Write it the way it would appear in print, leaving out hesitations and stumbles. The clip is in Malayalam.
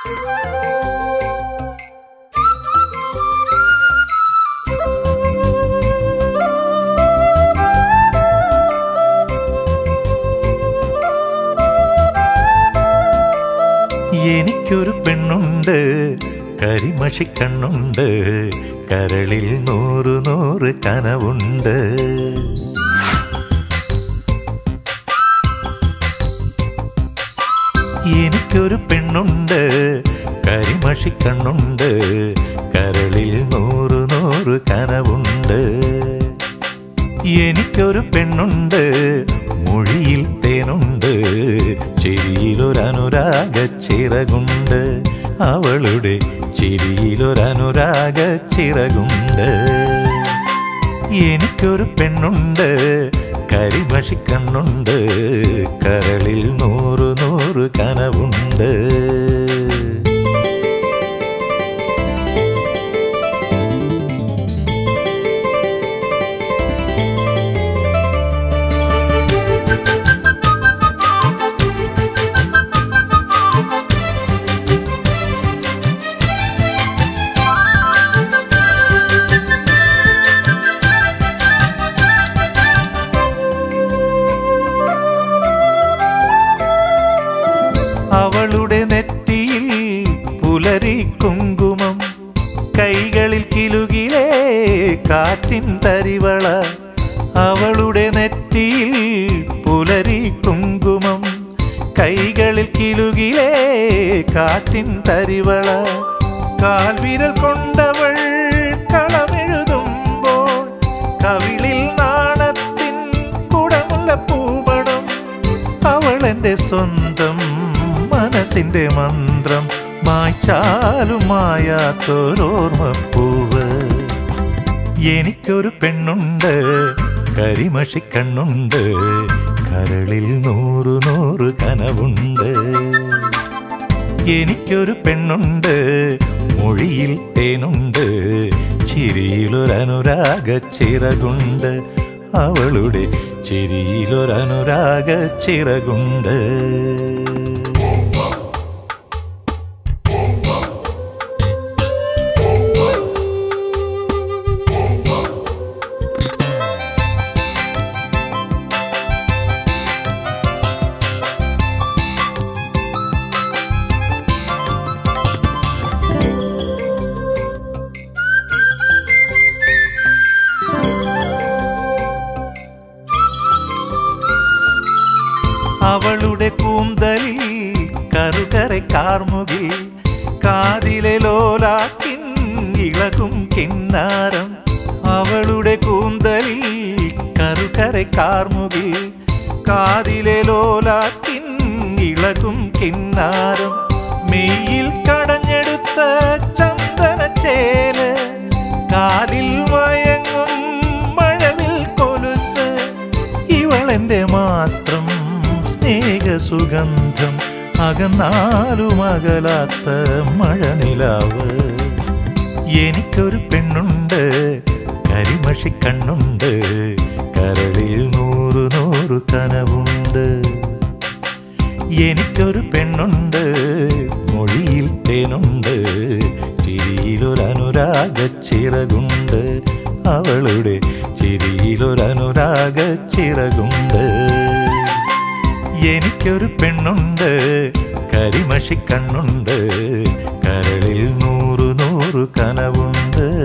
എനിക്കൊരു പെണ്ണുണ്ട്, കരിമഷിക്കണ്ണുണ്ട്, കരളിൽ 100 കനവുണ്ട്. എനിക്കൊരു പെണ്ണുണ്ട്, കരിമഷിക്കണ്ണുണ്ട്, കരളിൽ 100 കനവുണ്ട്. എനിക്കൊരു പെണ്ണുണ്ട്, മൊഴിയിൽ തേനുണ്ട്, ചിരിയിലൊരനുരാഗ ചിറകുണ്ട്. അവളുടെ ചിരിയിലൊരനുരാഗ ചിറകുണ്ട്. എനിക്കൊരു പെണ്ണുണ്ട്, കരിമഷിക്കണ്ണുണ്ട്, കരളിൽ 100 കനവുണ്ട്. അവളുടെ നെറ്റിയിൽ പുലരി കുങ്കുമം, കൈകളിൽ കിലുകിലേ കാറ്റിൻ തരിവള. അവളുടെ നെറ്റിയിൽ പുലരി കുങ്കുമം, കൈകളിൽ കിലുകിലേ കാറ്റിൻ തരിവള. കാൽവിരൽ കൊണ്ടവൾ കളമെഴുതുമ്പോൾ കവിളിൽ നാണത്തിൻ കുടമുള്ള പൂപടം. അവളെന്റെ സ്വന്തം മനസ്സിന്റെ മന്ത്രം, മായ്ച്ചാലും മായാത്തൊരോർമ്മപ്പൂവ്. എനിക്കൊരു പെണ്ണുണ്ട്, കരിമഷിക്കണ്ണുണ്ട്, കരളിൽ 100 കനവുണ്ട്. എനിക്കൊരു പെണ്ണുണ്ട്, മൊഴിയിൽ തേനുണ്ട്, ചിരിയിലൊരനുരാഗ ചിറകുണ്ട്. അവളുടെ ചിരിയിലൊരനുരാഗ ചിറകുണ്ട്. അവളുടെ കൂന്തലിൽ കറുകരെ കാർമുകിൽ, കാതിലെ ലോലാക്കിൻ ഇളകും കിന്നാരം. അവളുടെ കൂന്തലിൽ കറുകരെ കാർമുകിൽ, കാതിലെ ലോലാക്കിൻ ഇളകും കിന്നാരം. മെയ്യിൽ കടഞ്ഞെടുത്ത ചന്ദനച്ചേല്, കാലിൽ മയങ്ങും മഴവിൽ കൊലുസ്. ഇവളെന്റെ മാത്രം സ്നേഹസുഗന്ധം, അകന്നാലും അകലാത്ത മഴനിലാവ്. എനിക്കൊരു പെണ്ണുണ്ട്, കരിമഷിക്കണ്ണുണ്ട്, കരളിൽ 100 കനവുണ്ട്. എനിക്കൊരു പെണ്ണുണ്ട്, മൊഴിയിൽ തേനുണ്ട്, ചിരിയിലൊരനുരാഗ ചിറകുണ്ട്. അവളുടെ ചിരിയിലൊരനുരാഗ ചിറകുണ്ട്. എനിക്കൊരു പെണ്ണുണ്ട്, കരിമഷിക്കണ്ണുണ്ട്, കരളിൽ 100 കനവുണ്ട്.